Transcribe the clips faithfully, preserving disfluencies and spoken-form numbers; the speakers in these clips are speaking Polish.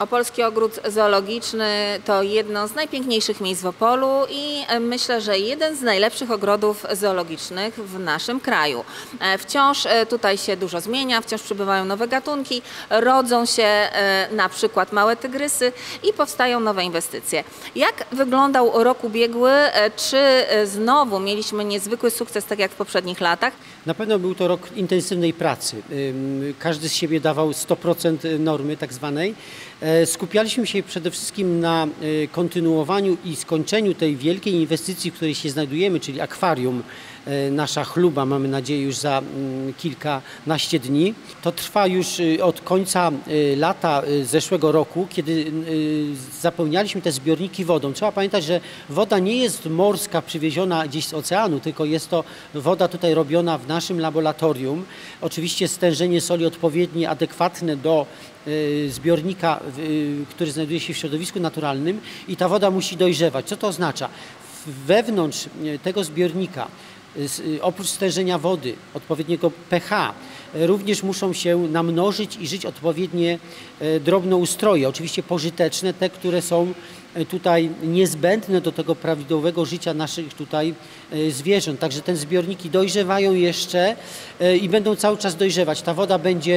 Opolski Ogród Zoologiczny to jedno z najpiękniejszych miejsc w Opolu i myślę, że jeden z najlepszych ogrodów zoologicznych w naszym kraju. Wciąż tutaj się dużo zmienia, wciąż przybywają nowe gatunki, rodzą się na przykład małe tygrysy i powstają nowe inwestycje. Jak wyglądał rok ubiegły? Czy znowu mieliśmy niezwykły sukces, tak jak w poprzednich latach? Na pewno był to rok intensywnej pracy. Każdy z siebie dawał sto procent normy tak zwanej. Skupialiśmy się przede wszystkim na kontynuowaniu i skończeniu tej wielkiej inwestycji, w której się znajdujemy, czyli akwarium. Nasza chluba, mamy nadzieję, już za kilkanaście dni. To trwa już od końca lata zeszłego roku, kiedy zapełnialiśmy te zbiorniki wodą. Trzeba pamiętać, że woda nie jest morska, przywieziona gdzieś z oceanu, tylko jest to woda tutaj robiona w naszym laboratorium. Oczywiście stężenie soli odpowiednie, adekwatne do zbiornika, który znajduje się w środowisku naturalnym i ta woda musi dojrzewać. Co to oznacza? Wewnątrz tego zbiornika, oprócz stężenia wody, odpowiedniego pH, również muszą się namnożyć i żyć odpowiednie drobnoustroje, oczywiście pożyteczne, te, które są tutaj niezbędne do tego prawidłowego życia naszych tutaj zwierząt. Także te zbiorniki dojrzewają jeszcze i będą cały czas dojrzewać. Ta woda będzie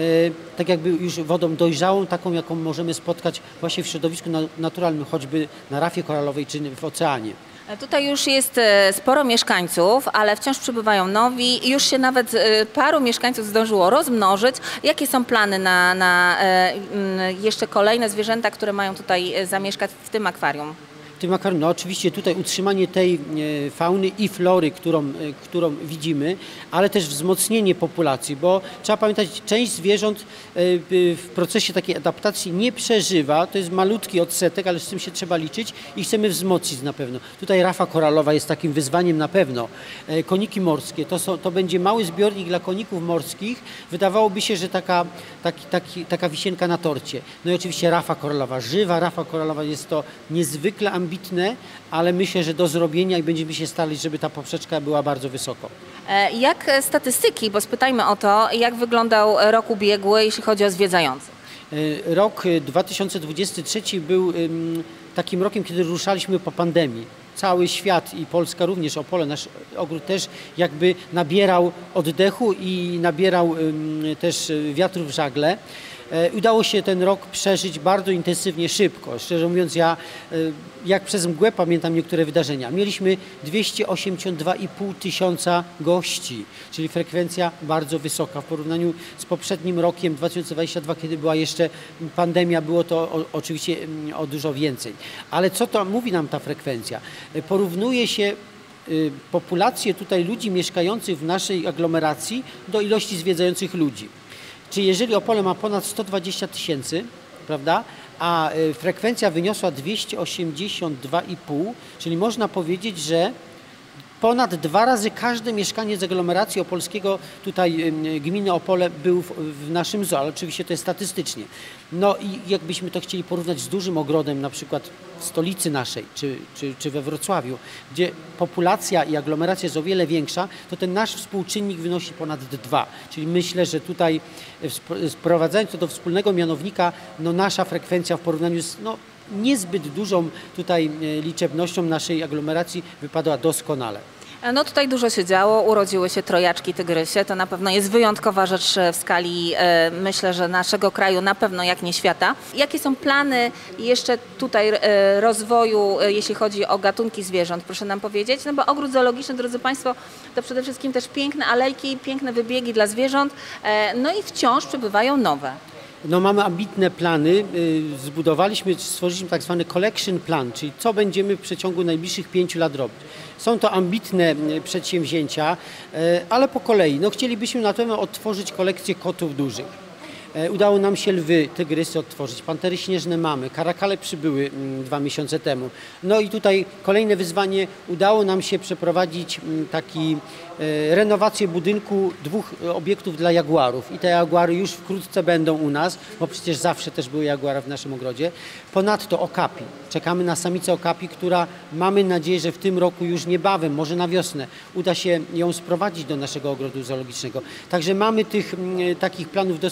tak jakby już wodą dojrzałą, taką jaką możemy spotkać właśnie w środowisku naturalnym, choćby na rafie koralowej czy w oceanie. Tutaj już jest sporo mieszkańców, ale wciąż przybywają nowi. Już się nawet paru mieszkańców zdążyło rozmnożyć. Jakie są plany na, na jeszcze kolejne zwierzęta, które mają tutaj zamieszkać w tym akwarium? W tym akwarium, no oczywiście tutaj utrzymanie tej fauny i flory, którą, którą widzimy, ale też wzmocnienie populacji, bo trzeba pamiętać, część zwierząt w procesie takiej adaptacji nie przeżywa, to jest malutki odsetek, ale z tym się trzeba liczyć i chcemy wzmocnić na pewno. Tutaj rafa koralowa jest takim wyzwaniem na pewno. Koniki morskie, to, są, to będzie mały zbiornik dla koników morskich. Wydawałoby się, że taka, taki, taki, taka wisienka na torcie. No i oczywiście rafa koralowa, żywa rafa koralowa, jest to niezwykle ambitne, ambitne, ale myślę, że do zrobienia i będziemy się starać, żeby ta poprzeczka była bardzo wysoko. Jak statystyki, bo spytajmy o to, jak wyglądał rok ubiegły, jeśli chodzi o zwiedzających? Rok dwa tysiące dwudziesty trzeci był takim rokiem, kiedy ruszaliśmy po pandemii. Cały świat i Polska również, Opole, nasz ogród też jakby nabierał oddechu i nabierał też wiatru w żagle. Udało się ten rok przeżyć bardzo intensywnie, szybko. Szczerze mówiąc, ja jak przez mgłę pamiętam niektóre wydarzenia. Mieliśmy dwieście osiemdziesiąt dwa i pół tysiąca gości, czyli frekwencja bardzo wysoka. W porównaniu z poprzednim rokiem dwa tysiące dwudziestym drugim, kiedy była jeszcze pandemia, było to o, oczywiście o dużo więcej. Ale co to mówi nam ta frekwencja? Porównuje się populację tutaj ludzi mieszkających w naszej aglomeracji do ilości zwiedzających ludzi. Czyli jeżeli Opole ma ponad sto dwadzieścia tysięcy, prawda, a frekwencja wyniosła dwieście osiemdziesiąt dwa i pół, czyli można powiedzieć, że ponad dwa razy każde mieszkanie z aglomeracji opolskiego, tutaj gminy Opole, był w, w naszym zoo, ale oczywiście to jest statystycznie. No i jakbyśmy to chcieli porównać z dużym ogrodem, na przykład w stolicy naszej, czy, czy, czy we Wrocławiu, gdzie populacja i aglomeracja jest o wiele większa, to ten nasz współczynnik wynosi ponad dwa. Czyli myślę, że tutaj sprowadzając to do wspólnego mianownika, no nasza frekwencja w porównaniu z no, niezbyt dużą tutaj liczebnością naszej aglomeracji wypadła doskonale. No tutaj dużo się działo, urodziły się trojaczki tygrysie, to na pewno jest wyjątkowa rzecz w skali, e, myślę, że naszego kraju, na pewno jak nie świata. Jakie są plany jeszcze tutaj e, rozwoju, e, jeśli chodzi o gatunki zwierząt, proszę nam powiedzieć? No bo ogród zoologiczny, drodzy Państwo, to przede wszystkim też piękne alejki, piękne wybiegi dla zwierząt, e, no i wciąż przybywają nowe. No mamy ambitne plany, zbudowaliśmy, stworzyliśmy tak zwany collection plan, czyli co będziemy w przeciągu najbliższych pięciu lat robić. Są to ambitne przedsięwzięcia, ale po kolei. No chcielibyśmy na pewno odtworzyć kolekcję kotów dużych. Udało nam się lwy, tygrysy odtworzyć, pantery śnieżne mamy, karakale przybyły dwa miesiące temu. No i tutaj kolejne wyzwanie, udało nam się przeprowadzić taki renowację budynku dwóch obiektów dla jaguarów i te jaguary już wkrótce będą u nas, bo przecież zawsze też były jaguary w naszym ogrodzie. Ponadto okapi. Czekamy na samicę okapi, która mamy nadzieję, że w tym roku już niebawem, może na wiosnę, uda się ją sprowadzić do naszego ogrodu zoologicznego. Także mamy tych takich planów dosyć ambitnych.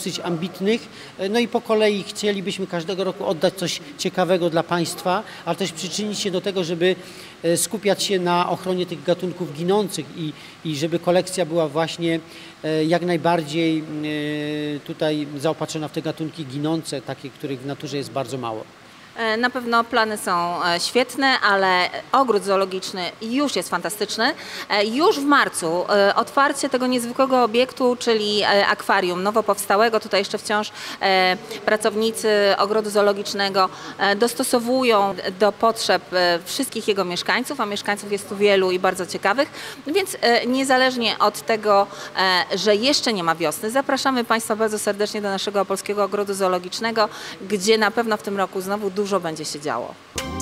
ambitnych. No i po kolei chcielibyśmy każdego roku oddać coś ciekawego dla Państwa, ale też przyczynić się do tego, żeby skupiać się na ochronie tych gatunków ginących i, i żeby kolekcja była właśnie jak najbardziej tutaj zaopatrzona w te gatunki ginące, takie, których w naturze jest bardzo mało. Na pewno plany są świetne, ale ogród zoologiczny już jest fantastyczny. Już w marcu otwarcie tego niezwykłego obiektu, czyli akwarium nowo powstałego. Tutaj jeszcze wciąż pracownicy ogrodu zoologicznego dostosowują do potrzeb wszystkich jego mieszkańców, a mieszkańców jest tu wielu i bardzo ciekawych. Więc niezależnie od tego, że jeszcze nie ma wiosny, zapraszamy Państwa bardzo serdecznie do naszego opolskiego ogrodu zoologicznego, gdzie na pewno w tym roku znowu dużo będzie się działo.